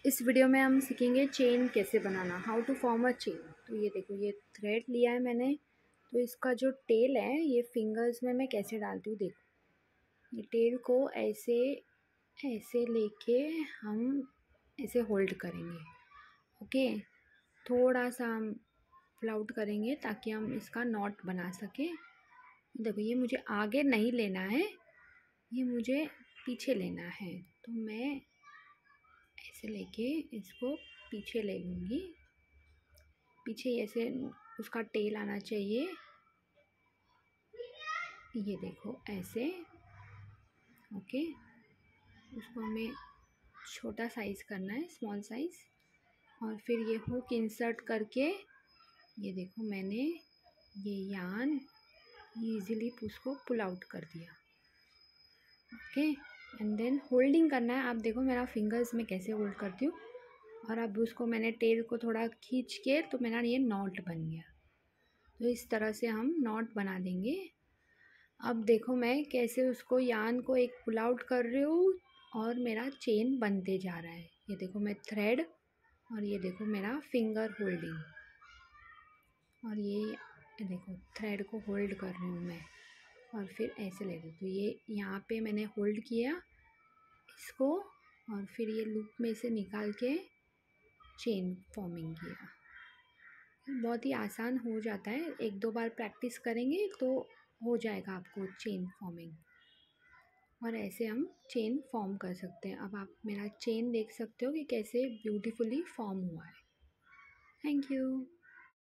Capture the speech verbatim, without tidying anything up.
इस वीडियो में हम सीखेंगे चेन कैसे बनाना, how to form a chain. तो ये देखो, ये थ्रेड लिया है मैंने। तो इसका जो टेल है ये फिंगर्स में मैं कैसे डालती हूँ, देखो। ये टेल को ऐसे ऐसे लेके हम ऐसे होल्ड करेंगे। ओके, थोड़ा सा हम पुल आउट करेंगे ताकि हम इसका नॉट बना सके। देखो, ये मुझे आगे नहीं लेना है, ये मुझे पीछे लेना है। तो मैं ऐसे लेके इसको पीछे ले लूँगी। पीछे ऐसे उसका टेल आना चाहिए। ये देखो ऐसे। ओके, उसको हमें छोटा साइज़ करना है, स्मॉल साइज़। और फिर ये हुक इंसर्ट करके, ये देखो मैंने ये यान इजीली उसको पुल आउट कर दिया। ओके, एंड देन होल्डिंग करना है। आप देखो मेरा फिंगर्स में कैसे होल्ड करती हूँ। और अब उसको मैंने टेल को थोड़ा खींच के, तो मेरा ये नॉट बन गया। तो इस तरह से हम नॉट बना देंगे। अब देखो मैं कैसे उसको यान को एक पुल आउट कर रही हूँ और मेरा चेन बनते जा रहा है। ये देखो मैं थ्रेड, और ये देखो मेरा फिंगर होल्डिंग, और ये देखो थ्रेड को होल्ड कर रही हूँ मैं। और फिर ऐसे ले रही हूँ। तो ये यहाँ पे मैंने होल्ड किया इसको, और फिर ये लूप में से निकाल के चेन फॉर्मिंग किया। बहुत ही आसान हो जाता है, एक दो बार प्रैक्टिस करेंगे तो हो जाएगा आपको चेन फॉर्मिंग। और ऐसे हम चेन फॉर्म कर सकते हैं। अब आप मेरा चेन देख सकते हो कि कैसे ब्यूटीफुली फॉर्म हुआ है। Thank you.